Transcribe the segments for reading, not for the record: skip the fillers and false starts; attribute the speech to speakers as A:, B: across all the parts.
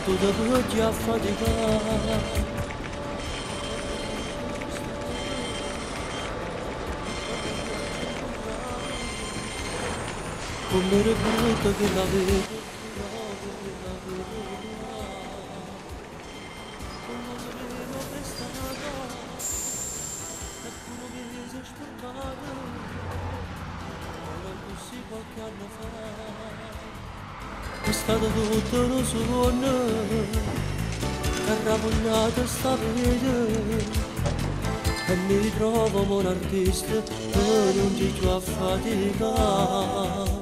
A: tu ti puoi affaticare. Come è brutta che la vedo, come vedo questa nata, e pure mi sei sporcato, era così qualche anno fa. È stato tutto un sogno, è rapugnata sta vita, e mi ritrovo come un artista, e non ci più a faticare.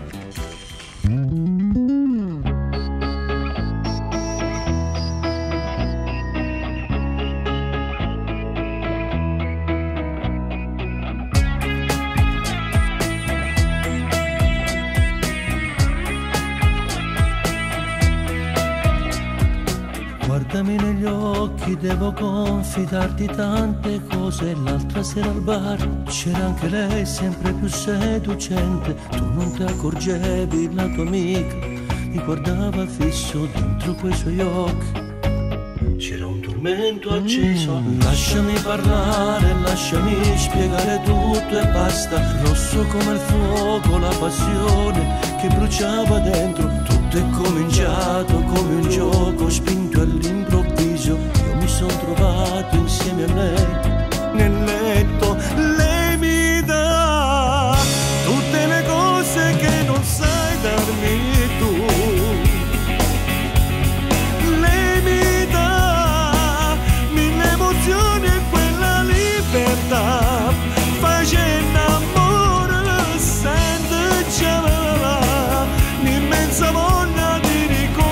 A: Guardami negli occhi, devo confidarti tante cose. L'altra sera al bar c'era anche lei, sempre più seducente. Tu non ti accorgevi, la tua amica mi guardava fisso dentro quei suoi occhi. C'era un tormento acceso. Lasciami parlare, lasciami spiegare tutto e basta. Rosso come il fuoco, la passione che bruciava dentro. Tutto è cominciato come un gioco spinto all'improvviso. Io mi sono trovato insieme a lei nel letto. Lei mi dà tutte le cose che non sai darmi tu. Lei mi dà mille emozioni e quella libertà. Facendo amore senza già l'immensa voglia di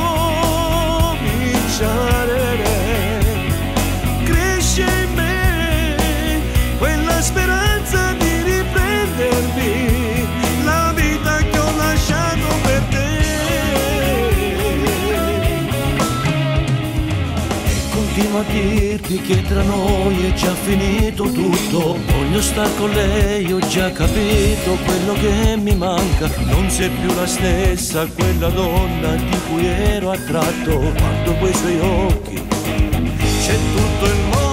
A: ricominciare. Cresce in me quella speranza di riprendermi la vita che ho lasciato per te. E continuo a dirti che tra noi è già finito tutto. Voglio star con lei, ho già capito quello che mi manca. Non sei più la stessa, quella donna di cui ero attratto. Guardo quei suoi occhi, c'è tutto il mondo